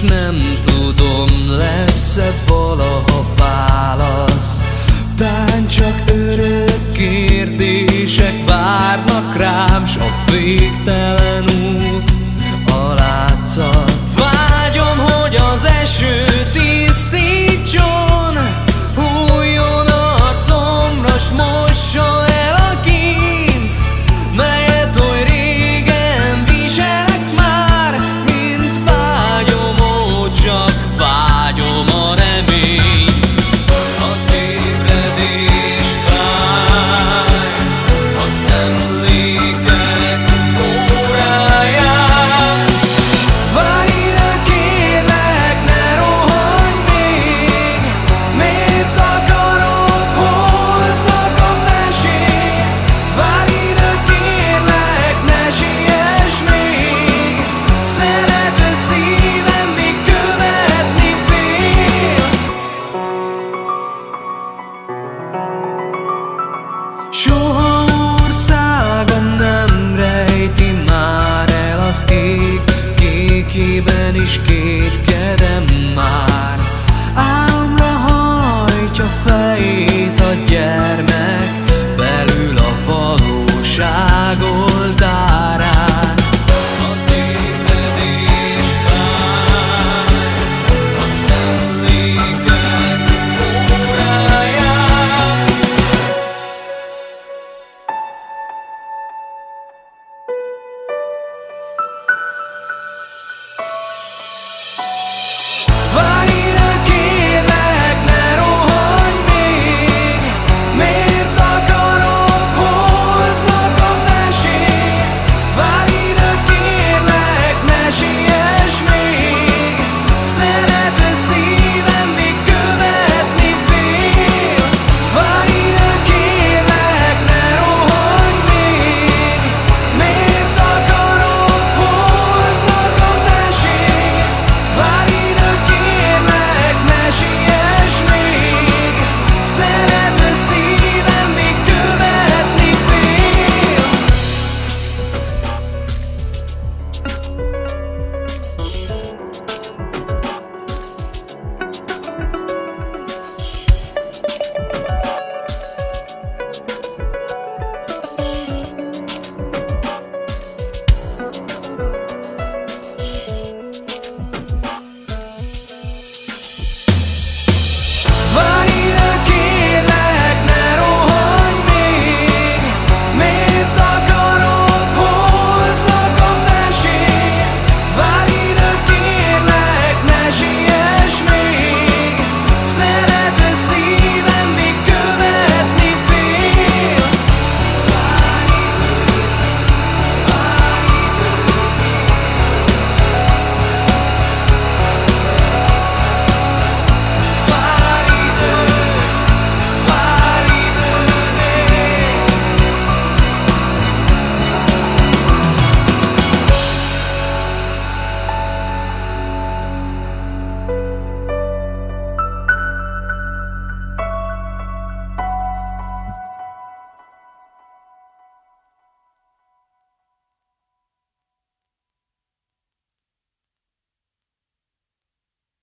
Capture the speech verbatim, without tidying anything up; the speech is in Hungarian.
nem tudom, lesz-e valaha válasz. Tán csak örök kérdések várnak rám, s a végtelen út a látszat. Vágyom, hogy az eső tisztítson, hulljon arcomra, s mossa el a kint, melyet oly régen viselek már, mint vágyom, ó, csak vágyom a reményt. Az ébredés fáj, az emlékek óráján. Várj ide, kérlek, ne rohanj még, miért akarod holdnak a mesét? Várj ide, kérlek, ne siess még, szeret a szívem, míg követni fél. Soha országom nem rejti már el az ég, kékében is két